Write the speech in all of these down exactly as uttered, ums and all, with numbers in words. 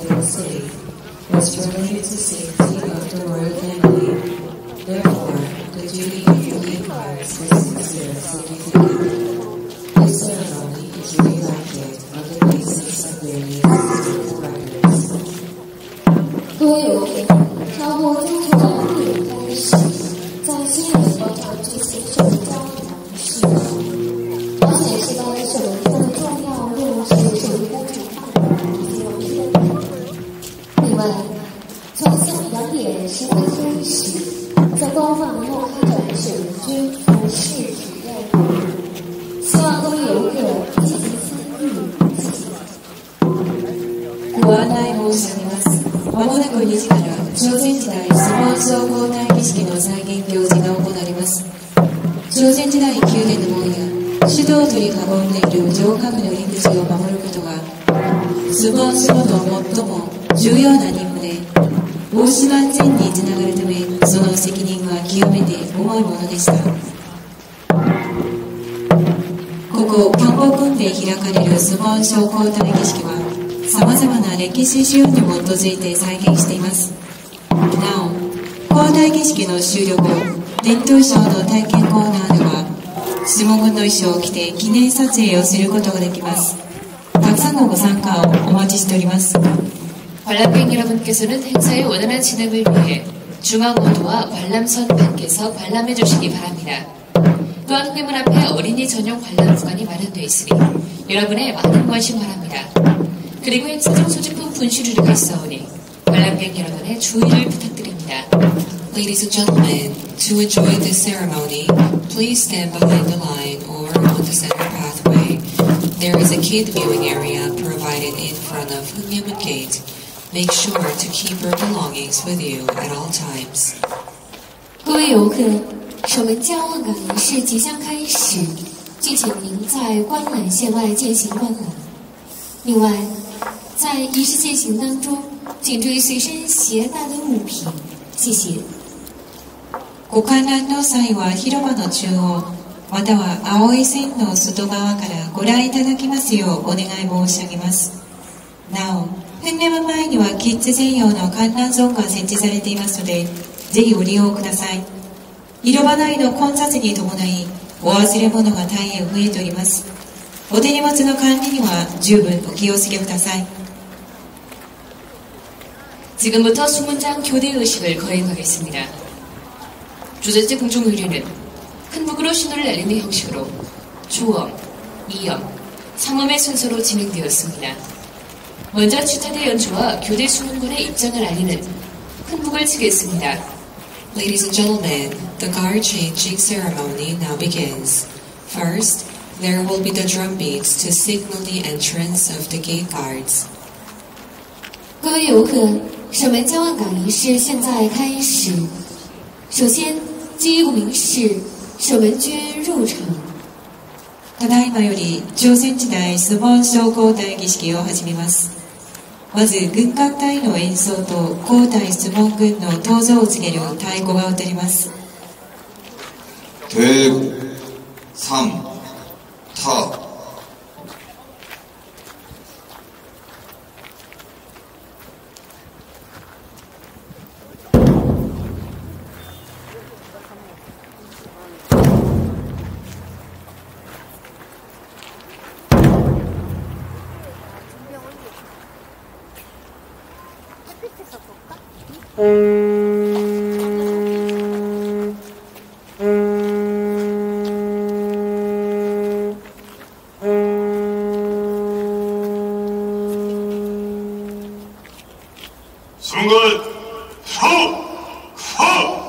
to the city was promoted to safety of the royal family. Therefore, the duty of the gate guards is considered significant. This ceremony is reenacted on the basis of various historical records. 各位友人，挑拨中途的会议开始，在新人广场举行首交堂仪式。而且是在首日的重要任务是首日的主办以及王室的。另外，从下午两点十分开始，在官方门后开展首军服饰体验会，希望各位游客积极参与。谢谢。 ご案内申し上げます。まもなくにじから朝鮮時代スポン総交代儀式の再現行事が行われます。朝鮮時代宮殿の門や首都を取り囲んでいる城下部の入り口を守ることがスポンスの最も重要な任務で、王室万全につながるため、その責任は極めて重いものでした。ここキョンボ郡で開かれるスポン総交代儀式はさまざまな歴史資料に基づいて再現しています。なお、交代儀式の終了後、伝統ショーの体験コーナーでは相撲軍の衣装を着て記念撮影をすることができます。たくさんのご参加をお待ちしております。 관람객 여러분께서는 행사의 원활한 진행을 위해 중앙오도와 관람선 밖에서 관람해 주시기 바랍니다. 또한 회문 앞에 어린이 전용 관람 구간이 마련되어 있으니 여러분의 많은 관심 바랍니다. 그리고 행사장 소지품 분실우려가 있어오니 관람객 여러분의 주의를 부탁드립니다. Ladies and gentlemen, to enjoy this ceremony, please stand behind the line or on the center pathway. There is a kid viewing area provided in front of Hunyemun Gate. Make sure to keep your belongings with you at all times. 各位游客，守门交换岗仪式即将开始，敬请您在观览线外践行观览。另外，在仪式进行当中，请注意随身携带的物品。谢谢。 ご観覧の際は広場の中央または青い線の外側からご覧いただきますようお願い申し上げます。なお、船山前にはキッズ専用の観覧ゾーンが設置されていますので、ぜひご利用ください。広場内の混雑に伴いお忘れ物が大変増えております。お手荷物の管理には十分お気をつけください。 지금부터 수문장 교대 의식을 거행하겠습니다. 주제제 공중의례는 큰 북으로 신호를 날리는 형식으로 초엄, 이엄, 삼엄의 순서로 진행되었습니다. 먼저 추타대 연주와 교대 수문군의 입장을 알리는 큰 북을 치겠습니다. Ladies and gentlemen, the guard changing ceremony now begins. First, there will be the drum beats to signal the entrance of the gate guards. 各位游客，守门交换岗仪式现在开始。首先，第一个名是守門軍入場。 ただいまより朝鮮時代スポン総交代儀式を始めます。まず軍楽隊の演奏と交代スポン軍の登場を告げる太鼓が踊ります。 대구 삼 타 순간 서! 서!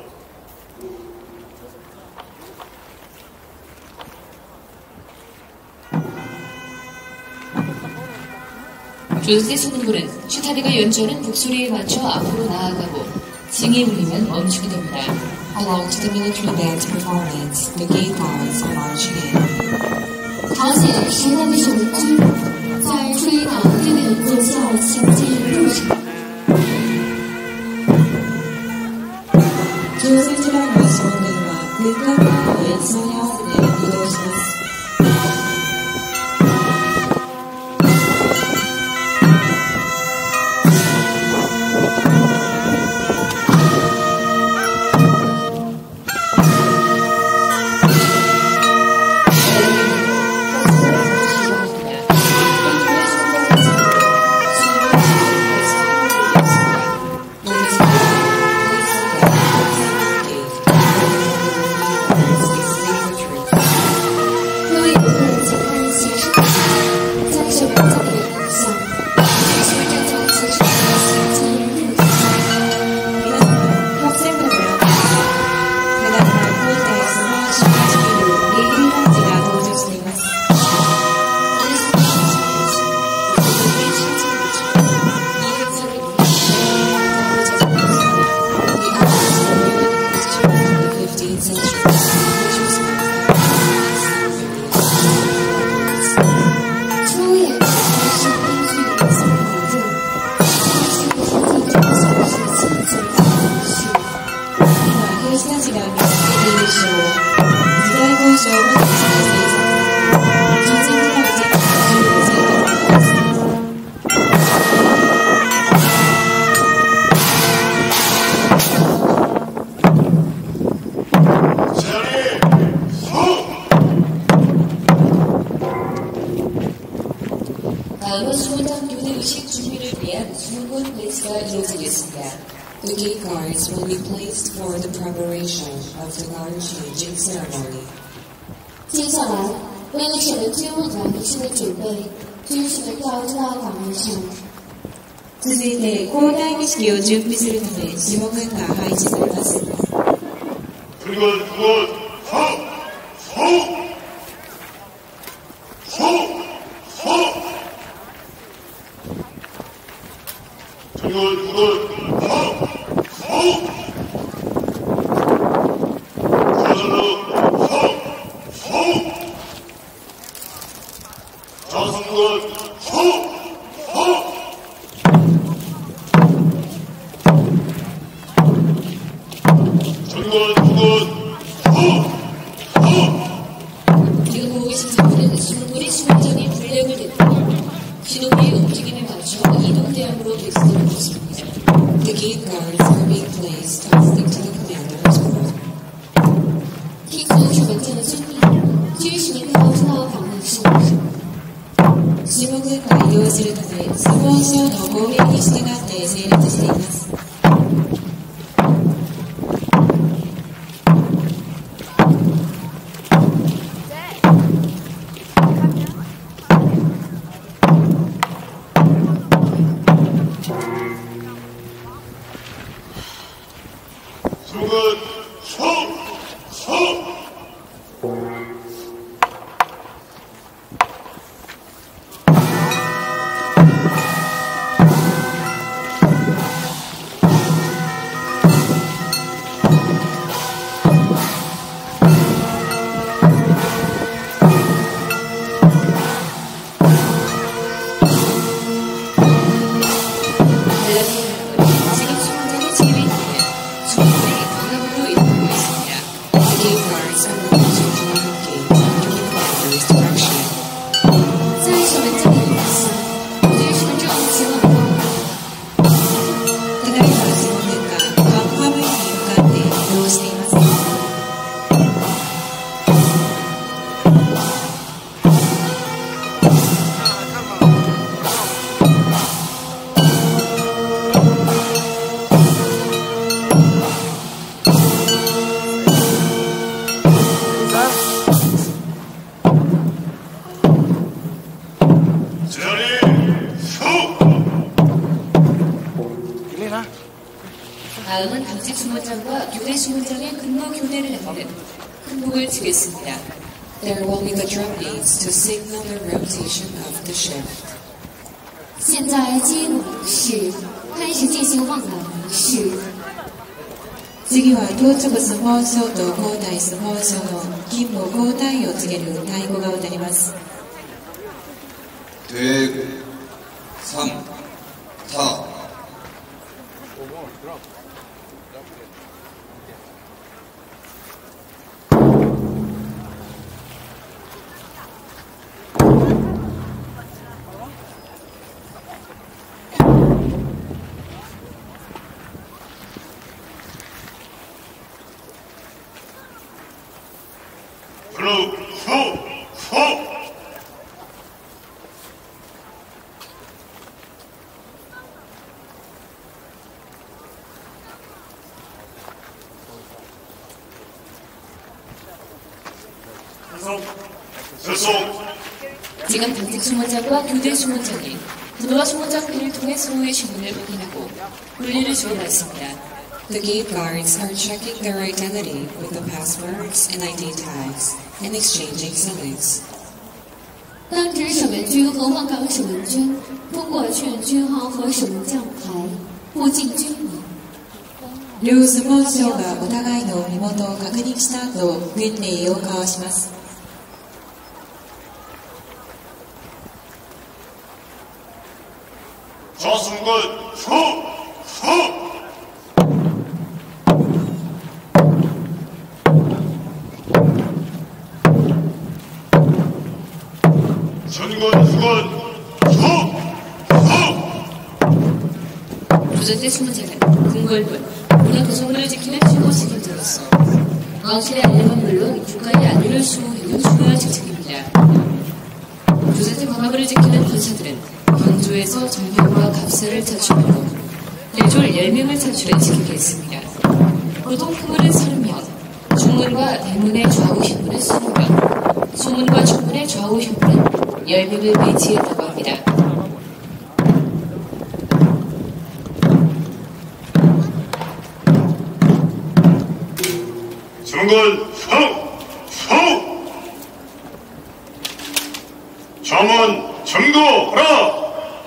조세 수문군은 슈타리가 연주하는 북소리에 맞춰 앞으로 나아가고 징이 울리면 멈추게 됩니다. Along to the military band's performance, the gate guards are marching in. 朝鲜时代的守门军在吹打队的演奏下行进入场。 朝鮮時代の将軍は軍楽隊の演奏に合わせて移動します。 다음 교대 의식 준비를 위한 주문 배치가 이루어지겠습니다. The gate guards will be placed for the preparation of the guard changing ceremony. 接下来，为水门军问答仪式的准备，军士们调至到岗位上。 続いて交代儀式を準備するため下軍が配置されます。 그리고 그것 서! 서! 서! 서! 그리고 그것 서! 서! 저절로 서! 서! 자성군 서! 서! 전군 그것 서! 지금 보고 계신 장면은 수문군이 수문장의 불량을 냈고 신호부의 움직임에 맞춰 이동대항으로 배치되는 모습입니다. The gate guards are being placed according to the commander's order. 听从水门军的遵命，军士们调至到岗位上。 下軍が移動するため相撲省の号令に従って整列しています。 수군 서! 서! 지금 수문장의 지휘입니다. 수문장이 방향으로 이동하고 있습니다. The gate guards are moving to the gate under the commander's direction. 在水门军的引领下，军士们正前往岗位。 ただいま下軍がカンパブに向かって移動しています。 제자리 서! 다음은 당직 수문장과 교대 수문장의 근무 교대를 하는 큰복을 치겠습니다. There will be the drum beats to signal the rotation of the shift. 现在接吻仪式开始进行望岗仪式。 次は到着相撲省と交代相撲省の勤務交代を告げる太鼓が歌います。 대구 삼 타 그럼 서! 서! 됐어. 지금 당직 수문장과 교대 수문장이 분노와 수문장 회를 통해 서로의 신분을 확인하고 훈련을 주고받습니다. The gate guards are checking their identity with the passwords and I D tags and exchanging salutes. 当值守门军和望岗守门军通过确认军号和守门将牌，步进军营。 両相撲省がお互いの身元を確認した後、軍礼を交わします。 자승군 서! 서! 전군 수군 서! 서! 부전대 수문장은 궁궐군, 문화 구성물을 지키는 최고 책임자로서 왕실의 안녕은 물론 국가의 안위를 수호하는 중요한 직책입니다. 부전대 광화문을 지키는 군사들은 경주에서 정병과 갑사를 차출하고 대졸 열 명을 차출해 지키겠습니다. 노동 그물은 서른 명, 중문과 대문의 좌우 현문은 이십 명, 소문과 중문의 좌우 현문은 열 명을 배치했다고 합니다. 정건 성! 성! 점원 정도하라!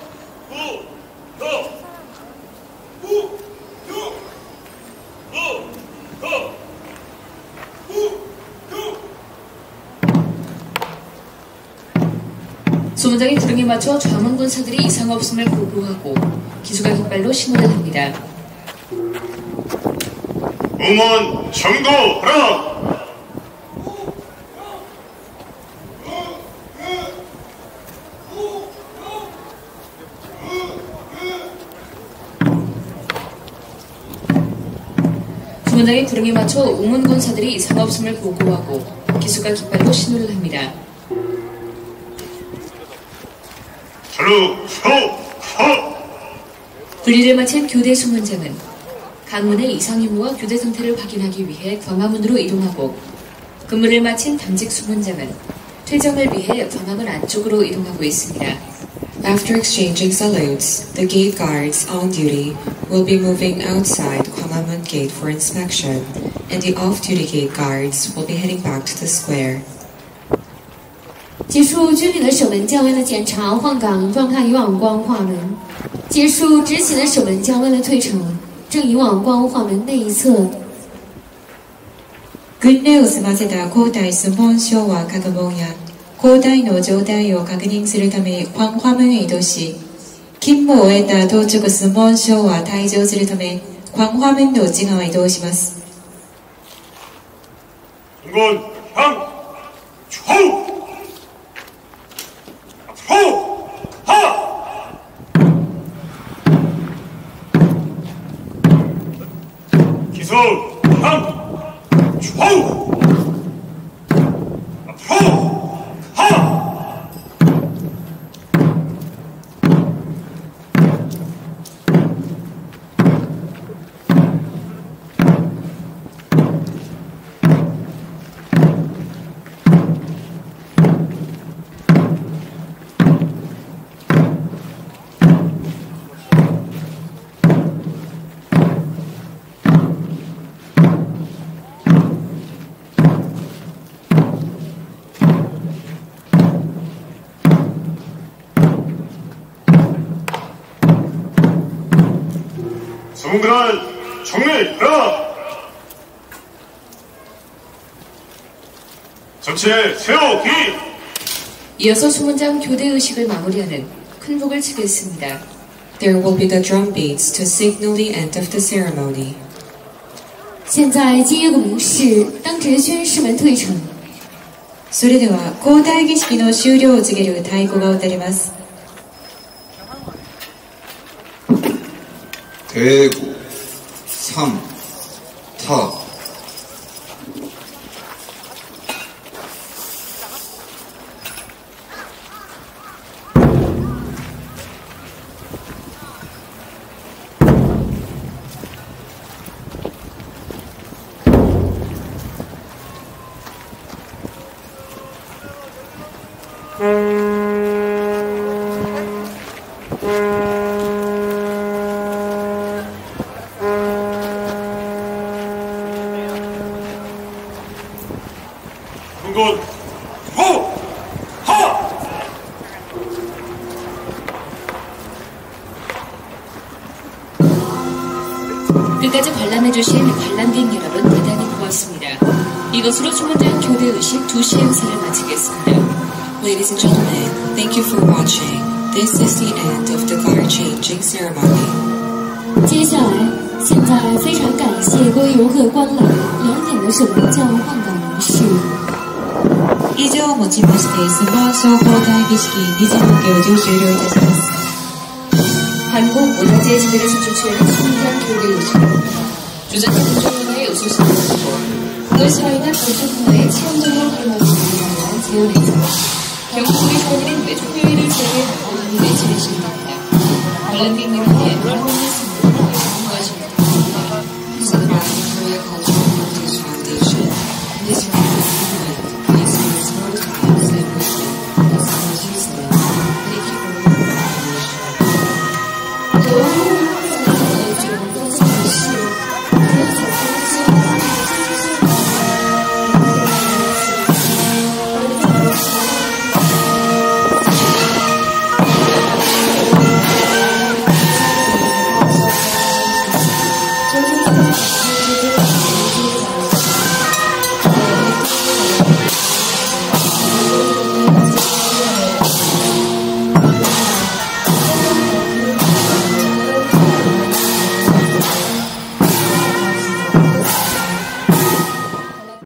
소문장의 구령에 맞춰 좌문 군사들이 이상 없음을 보고하고 기수가 깃발로 신호를 합니다. 음원 정도하라! 소문장의 구령에 맞춰 우문 군사들이 이상 없음을 보고하고 기수가 깃발로 신호를 합니다. 절루 서! 서! 분리를 마친 교대 수문장은 강문의 이상 임무와 교대 상태를 확인하기 위해 광화문으로 이동하고 근무를 마친 당직 수문장은 퇴정을 위해 광화문 안쪽으로 이동하고 있습니다. After exchanging salutes, the gate guards on duty will be moving outside Gwanghwamun Gate for inspection, and the off-duty gate guards will be heading back to the square. 结束军旅的守门将官的检查换岗，状态移往光化门。结束执勤的守门将官的退城，正移往光化门内一侧。 訓練を済ませた交代寸門昭和各門や交代の状態を確認するため광화문에移動し、勤務を終えた当直寸門昭は退場するため광화문の内側へ移動します。 정건 향! 좌우! 앞으로! 하! 기수 향! 좌우! 앞으로! 하! 소문관을 정리하라! 전체 세우기! 이어서 수문장 교대 의식을 마무리하는 큰 북을 치겠습니다. There will be the drum beats to signal the end of the ceremony. 现在今夜的明示，当值宣誓门退城。 それでは交代儀式の終了を告げる太鼓が打たれます。 대구 삼 타 정건 호! 하! 끝까지 관람해주신 관람객 여러분 대단히 고맙습니다. 이것으로 수문장 교대 의식 두 시 행사를 마치겠습니다. Ladies and gentlemen, thank you for watching. This is the end of the guard changing ceremony. 接下来，现在非常感谢各位游客观览两点的守门将换岗仪式。 以上をもちまして寸門昭交代儀式にじの行事を終了いたします。 한국문화재 지배에서 주최하는 수문장 교대 의식 주전 공정문화의 우수심을 가지고 그걸 살아있는 공정문화의 체험적으로 활용하기 위한 제언 행사 경북 우리 사원은 매주 토요일을 지역에 방문하며 무대 치르시기 바랍니다. 관람객 여러분의